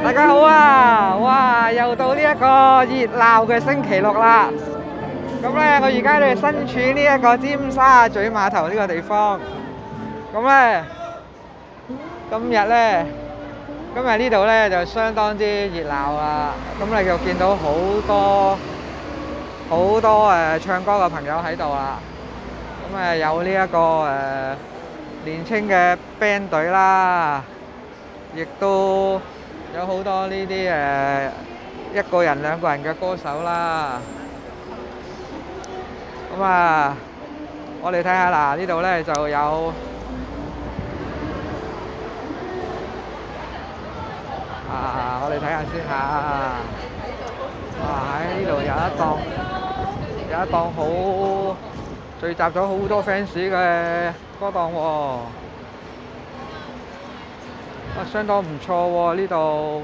大家好啊！哇，又到呢一個熱鬧嘅星期六啦。咁咧，我而家咧身處呢一個尖沙咀碼頭呢個地方。咁咧，今日呢度咧就相當之熱鬧啦。咁你就見到好多唱歌嘅朋友喺度啦。咁有呢一個年青嘅 band 隊啦，亦都有好多呢啲一個人兩個人嘅歌手啦。咁我哋睇下嗱，呢度咧就有我哋睇下先嚇。哇！喺呢度有一檔好聚集咗好多 fans 嘅歌檔喎。相當唔錯喎呢度。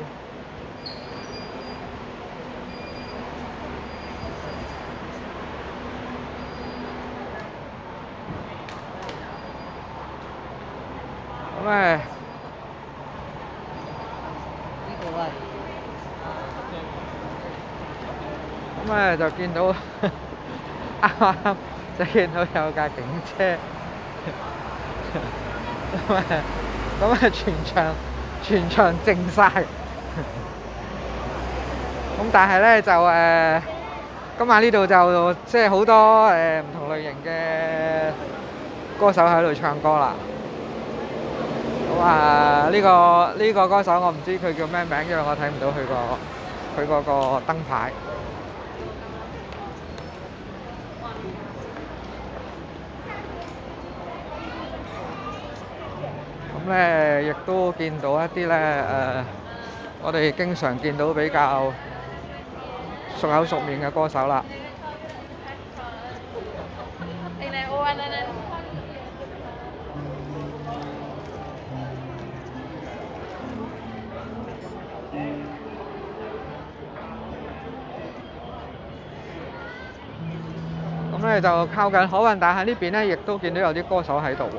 咁就見到啱就見到有架警車，全場靜晒。咁但係咧就今晚呢度就即係好多唔同類型嘅歌手喺度唱歌啦。咁呢個歌手我唔知佢叫咩名，因為我睇唔到佢嗰個燈牌。咁咧亦都見到一啲咧我哋經常見到比較熟口熟面嘅歌手啦。咁咧就靠近海運大廈呢邊咧，亦都見到有啲歌手喺度。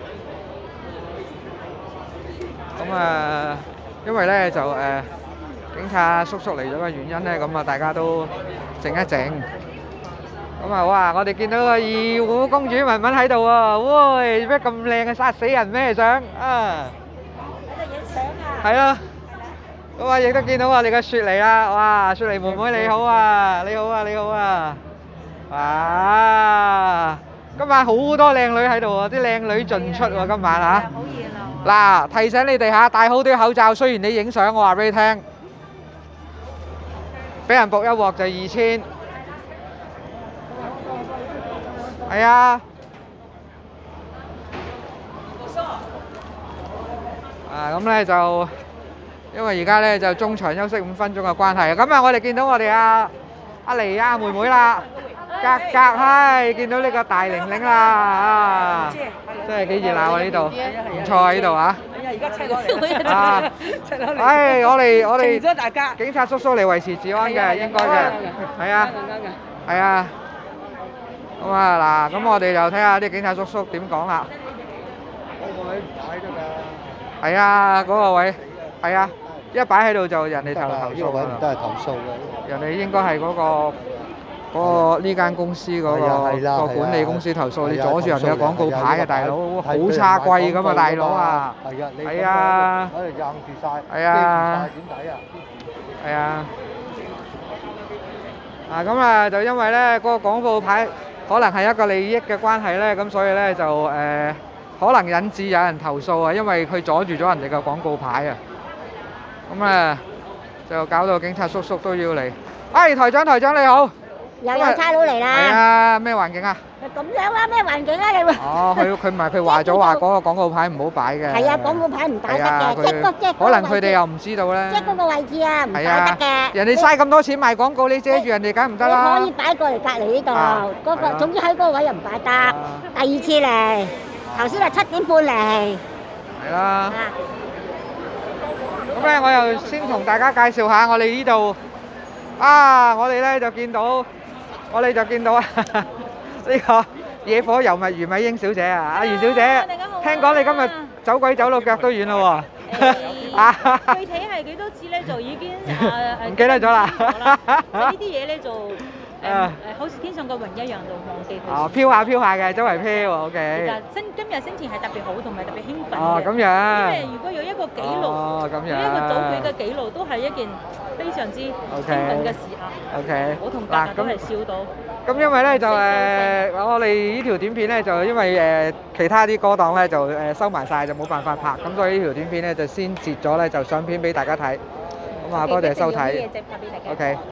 咁因為咧就警察叔叔嚟咗嘅原因咧，咁大家都靜一靜。咁哇！我哋見到個二胡公主文文喺度喎，喂！咩咁靚嘅殺死人咩相啊？喺度影相啊！係咯。咁亦都見到我哋嘅雪梨啦，哇！雪梨妹妹你好啊！你好啊！你好啊！今晚好多靚女喺度喎，啲靚女盡出喎，今晚嚇。好熱鬧啊！嗱，提醒你哋嚇，戴好啲口罩。雖然你影相，我話俾你聽，俾人仆一鑊就2000。係啊。咁咧就因為而家咧就中場休息5分鐘嘅關係，咁我哋見到我哋阿妮亞妹妹啦。係見到呢個大玲玲啦，真係幾熱鬧啊！呢度唔錯啊！呢度啊，而家車落嚟，我哋警察叔叔嚟維持治安嘅，應該嘅，係啊，係啊。咁嗱，咁我哋就睇下啲警察叔叔點講啦。嗰個位唔擺得㗎。係啊，嗰個位係啊，一擺喺度就人哋投訴㗎。呢個位唔得係投訴嘅，人哋應該係嗰個呢間公司嗰個管理公司投訴，你阻住人哋嘅廣告牌啊，大佬，好差貴㗎嘛，大佬啊！係啊，喺度硬住晒，係啊，點抵啊？係啊。咁就因為咧嗰個廣告牌可能係一個利益嘅關係咧，咁所以咧就可能引致有人投訴啊，因為佢阻住咗人哋嘅廣告牌啊。咁就搞到警察叔叔都要嚟。台長你好。 又有差佬嚟啦！ 係啊，咩環境啊？ 咁樣啦，咩環境啊你？ 佢唔係佢話咗話嗰個廣告牌唔好擺嘅。 係啊，廣告牌唔擺得嘅，即可能佢哋又唔知道咧。 即嗰個位置啊，唔擺得嘅。 人哋嘥咁多錢賣廣告，你遮住人哋梗唔得啦。 你可以擺過嚟隔離呢度，嗰個總之喺嗰個位又唔擺得。第二次嚟，頭先係7點半嚟。 係啦。咁咧，我又先同大家介紹下我哋呢度。我哋咧就見到。呢個野火遊物余美英小姐啊，阿余小姐，聽講你今日走鬼走到腳都軟啦喎， 具體係幾多次咧，就已經唔記得咗啦。 呢啲嘢咧就好似天上個雲一樣，就忘記佢。 哦，飄下嘅，周圍飄喎。OK。 今日心情係特別好，同埋特別興奮嘅。 哦，咁樣。 因為如果有一個紀錄，有一個組隊嘅紀錄，都係一件非常之興奮嘅事啊。 OK。 我同格格都係笑到。 咁因為咧就我哋呢條短片咧就因為其他啲歌檔咧就收埋晒，就冇辦法拍，咁所以呢條短片咧就先截咗咧就上片俾大家睇。咁啊，多謝收睇。OK。